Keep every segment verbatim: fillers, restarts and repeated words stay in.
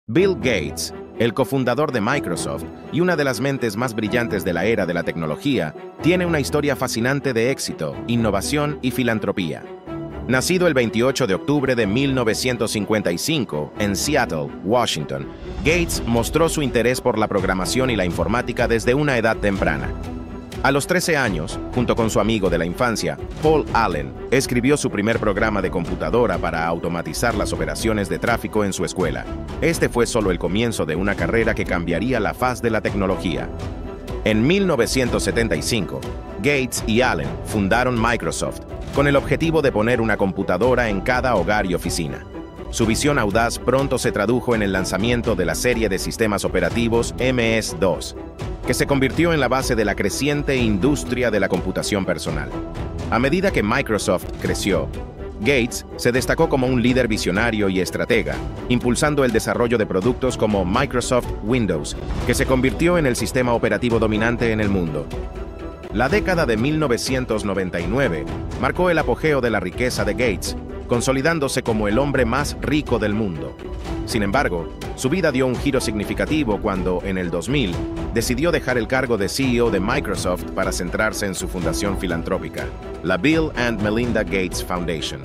Bill Gates, el cofundador de Microsoft y una de las mentes más brillantes de la era de la tecnología, tiene una historia fascinante de éxito, innovación y filantropía. Nacido el veintiocho de octubre de mil novecientos cincuenta y cinco en Seattle, Washington, Gates mostró su interés por la programación y la informática desde una edad temprana. A los trece años, junto con su amigo de la infancia, Paul Allen, escribió su primer programa de computadora para automatizar las operaciones de tráfico en su escuela. Este fue solo el comienzo de una carrera que cambiaría la faz de la tecnología. En mil novecientos setenta y cinco, Gates y Allen fundaron Microsoft, con el objetivo de poner una computadora en cada hogar y oficina. Su visión audaz pronto se tradujo en el lanzamiento de la serie de sistemas operativos eme ese dos, que se convirtió en la base de la creciente industria de la computación personal. A medida que Microsoft creció, Gates se destacó como un líder visionario y estratega, impulsando el desarrollo de productos como Microsoft Windows, que se convirtió en el sistema operativo dominante en el mundo. La década de mil novecientos noventa y nueve marcó el apogeo de la riqueza de Gates, consolidándose como el hombre más rico del mundo. Sin embargo, su vida dio un giro significativo cuando, en el dos mil, decidió dejar el cargo de ce e o de Microsoft para centrarse en su fundación filantrópica, la Bill and Melinda Gates Foundation.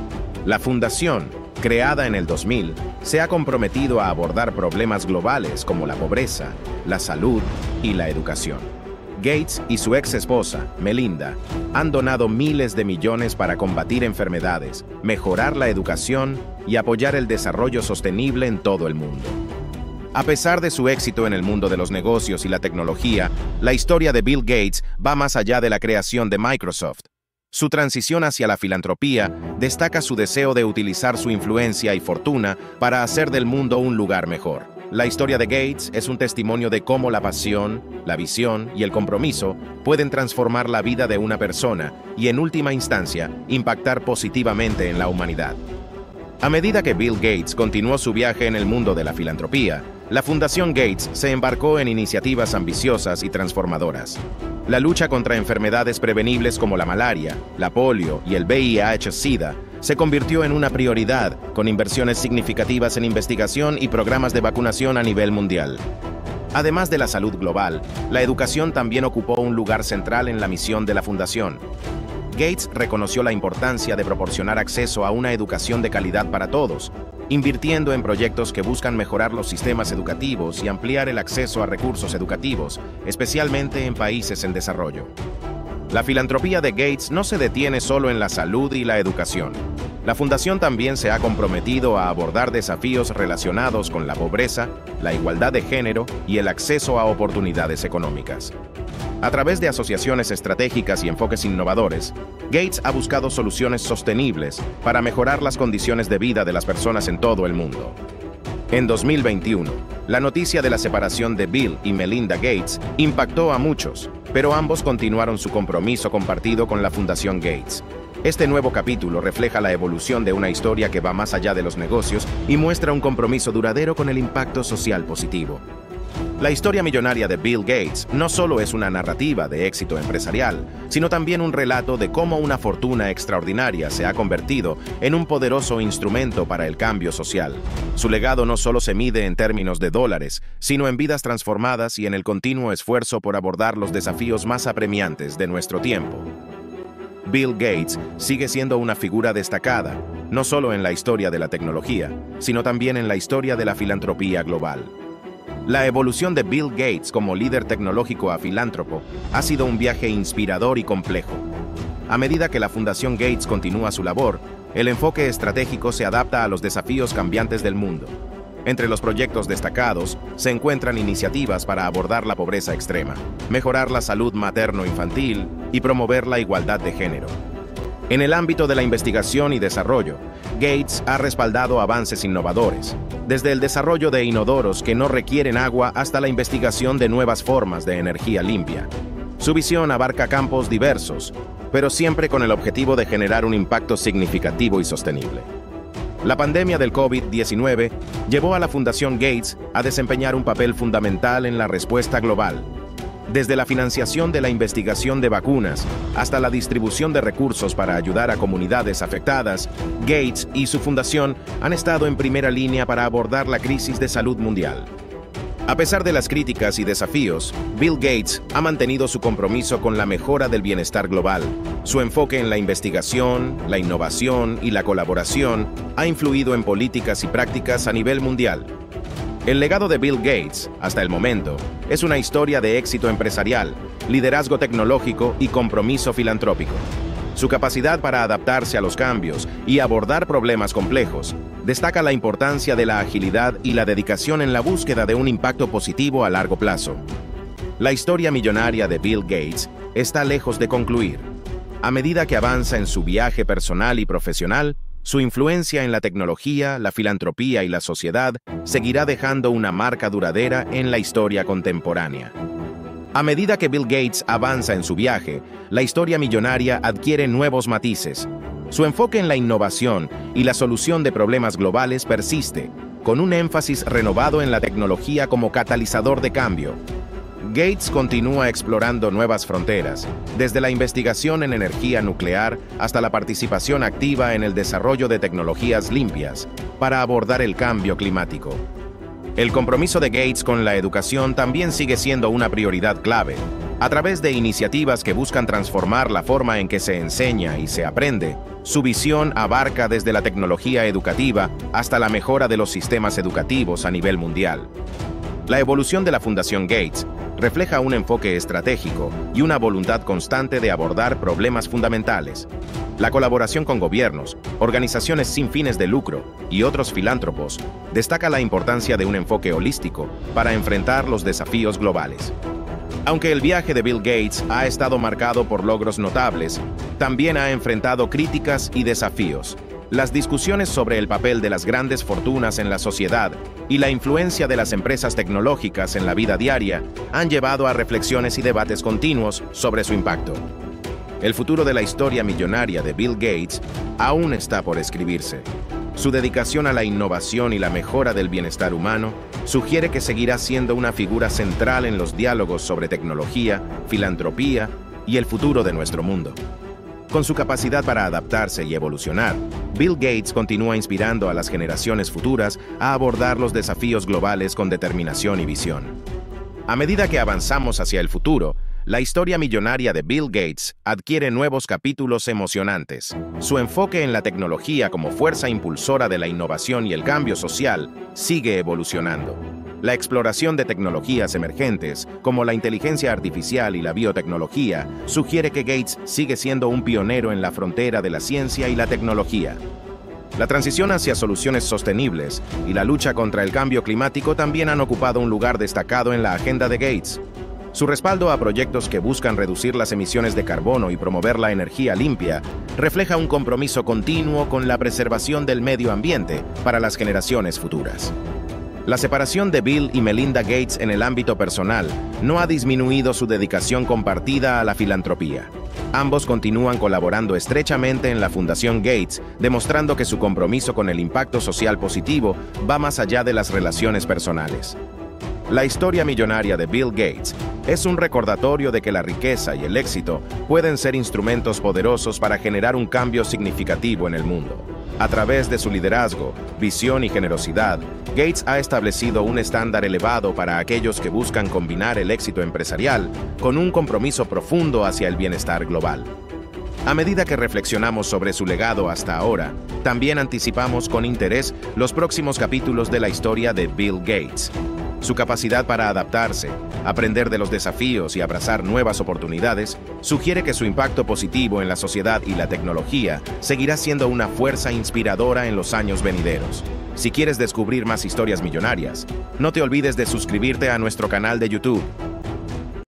La fundación, creada en el dos mil, se ha comprometido a abordar problemas globales como la pobreza, la salud y la educación. Gates y su ex esposa, Melinda, han donado miles de millones para combatir enfermedades, mejorar la educación y apoyar el desarrollo sostenible en todo el mundo. A pesar de su éxito en el mundo de los negocios y la tecnología, la historia de Bill Gates va más allá de la creación de Microsoft. Su transición hacia la filantropía destaca su deseo de utilizar su influencia y fortuna para hacer del mundo un lugar mejor. La historia de Gates es un testimonio de cómo la pasión, la visión y el compromiso pueden transformar la vida de una persona y, en última instancia, impactar positivamente en la humanidad. A medida que Bill Gates continuó su viaje en el mundo de la filantropía, la Fundación Gates se embarcó en iniciativas ambiciosas y transformadoras. La lucha contra enfermedades prevenibles como la malaria, la polio y el ve i hache sida se convirtió en una prioridad, con inversiones significativas en investigación y programas de vacunación a nivel mundial. Además de la salud global, la educación también ocupó un lugar central en la misión de la Fundación. Gates reconoció la importancia de proporcionar acceso a una educación de calidad para todos, invirtiendo en proyectos que buscan mejorar los sistemas educativos y ampliar el acceso a recursos educativos, especialmente en países en desarrollo. La filantropía de Gates no se detiene solo en la salud y la educación. La Fundación también se ha comprometido a abordar desafíos relacionados con la pobreza, la igualdad de género y el acceso a oportunidades económicas. A través de asociaciones estratégicas y enfoques innovadores, Gates ha buscado soluciones sostenibles para mejorar las condiciones de vida de las personas en todo el mundo. En dos mil veintiuno, la noticia de la separación de Bill y Melinda Gates impactó a muchos, pero ambos continuaron su compromiso compartido con la Fundación Gates. Este nuevo capítulo refleja la evolución de una historia que va más allá de los negocios y muestra un compromiso duradero con el impacto social positivo. La historia millonaria de Bill Gates no solo es una narrativa de éxito empresarial, sino también un relato de cómo una fortuna extraordinaria se ha convertido en un poderoso instrumento para el cambio social. Su legado no solo se mide en términos de dólares, sino en vidas transformadas y en el continuo esfuerzo por abordar los desafíos más apremiantes de nuestro tiempo. Bill Gates sigue siendo una figura destacada, no solo en la historia de la tecnología, sino también en la historia de la filantropía global. La evolución de Bill Gates como líder tecnológico a filántropo ha sido un viaje inspirador y complejo. A medida que la Fundación Gates continúa su labor, el enfoque estratégico se adapta a los desafíos cambiantes del mundo. Entre los proyectos destacados se encuentran iniciativas para abordar la pobreza extrema, mejorar la salud materno-infantil y promover la igualdad de género. En el ámbito de la investigación y desarrollo, Gates ha respaldado avances innovadores, desde el desarrollo de inodoros que no requieren agua hasta la investigación de nuevas formas de energía limpia. Su visión abarca campos diversos, pero siempre con el objetivo de generar un impacto significativo y sostenible. La pandemia del COVID diecinueve llevó a la Fundación Gates a desempeñar un papel fundamental en la respuesta global. Desde la financiación de la investigación de vacunas hasta la distribución de recursos para ayudar a comunidades afectadas, Gates y su fundación han estado en primera línea para abordar la crisis de salud mundial. A pesar de las críticas y desafíos, Bill Gates ha mantenido su compromiso con la mejora del bienestar global. Su enfoque en la investigación, la innovación y la colaboración ha influido en políticas y prácticas a nivel mundial. El legado de Bill Gates, hasta el momento, es una historia de éxito empresarial, liderazgo tecnológico y compromiso filantrópico. Su capacidad para adaptarse a los cambios y abordar problemas complejos destaca la importancia de la agilidad y la dedicación en la búsqueda de un impacto positivo a largo plazo. La historia millonaria de Bill Gates está lejos de concluir. A medida que avanza en su viaje personal y profesional, su influencia en la tecnología, la filantropía y la sociedad seguirá dejando una marca duradera en la historia contemporánea. A medida que Bill Gates avanza en su viaje, la historia millonaria adquiere nuevos matices. Su enfoque en la innovación y la solución de problemas globales persiste, con un énfasis renovado en la tecnología como catalizador de cambio. Gates continúa explorando nuevas fronteras, desde la investigación en energía nuclear hasta la participación activa en el desarrollo de tecnologías limpias para abordar el cambio climático. El compromiso de Gates con la educación también sigue siendo una prioridad clave. A través de iniciativas que buscan transformar la forma en que se enseña y se aprende, su visión abarca desde la tecnología educativa hasta la mejora de los sistemas educativos a nivel mundial. La evolución de la Fundación Gates refleja un enfoque estratégico y una voluntad constante de abordar problemas fundamentales. La colaboración con gobiernos, organizaciones sin fines de lucro y otros filántropos destaca la importancia de un enfoque holístico para enfrentar los desafíos globales. Aunque el viaje de Bill Gates ha estado marcado por logros notables, también ha enfrentado críticas y desafíos. Las discusiones sobre el papel de las grandes fortunas en la sociedad y la influencia de las empresas tecnológicas en la vida diaria han llevado a reflexiones y debates continuos sobre su impacto. El futuro de la historia millonaria de Bill Gates aún está por escribirse. Su dedicación a la innovación y la mejora del bienestar humano sugiere que seguirá siendo una figura central en los diálogos sobre tecnología, filantropía y el futuro de nuestro mundo. Con su capacidad para adaptarse y evolucionar, Bill Gates continúa inspirando a las generaciones futuras a abordar los desafíos globales con determinación y visión. A medida que avanzamos hacia el futuro, la historia millonaria de Bill Gates adquiere nuevos capítulos emocionantes. Su enfoque en la tecnología como fuerza impulsora de la innovación y el cambio social sigue evolucionando. La exploración de tecnologías emergentes, como la inteligencia artificial y la biotecnología, sugiere que Gates sigue siendo un pionero en la frontera de la ciencia y la tecnología. La transición hacia soluciones sostenibles y la lucha contra el cambio climático también han ocupado un lugar destacado en la agenda de Gates. Su respaldo a proyectos que buscan reducir las emisiones de carbono y promover la energía limpia refleja un compromiso continuo con la preservación del medio ambiente para las generaciones futuras. La separación de Bill y Melinda Gates en el ámbito personal no ha disminuido su dedicación compartida a la filantropía. Ambos continúan colaborando estrechamente en la Fundación Gates, demostrando que su compromiso con el impacto social positivo va más allá de las relaciones personales. La historia millonaria de Bill Gates es un recordatorio de que la riqueza y el éxito pueden ser instrumentos poderosos para generar un cambio significativo en el mundo. A través de su liderazgo, visión y generosidad, Gates ha establecido un estándar elevado para aquellos que buscan combinar el éxito empresarial con un compromiso profundo hacia el bienestar global. A medida que reflexionamos sobre su legado hasta ahora, también anticipamos con interés los próximos capítulos de la historia de Bill Gates. Su capacidad para adaptarse, aprender de los desafíos y abrazar nuevas oportunidades sugiere que su impacto positivo en la sociedad y la tecnología seguirá siendo una fuerza inspiradora en los años venideros. Si quieres descubrir más historias millonarias, no te olvides de suscribirte a nuestro canal de YouTube.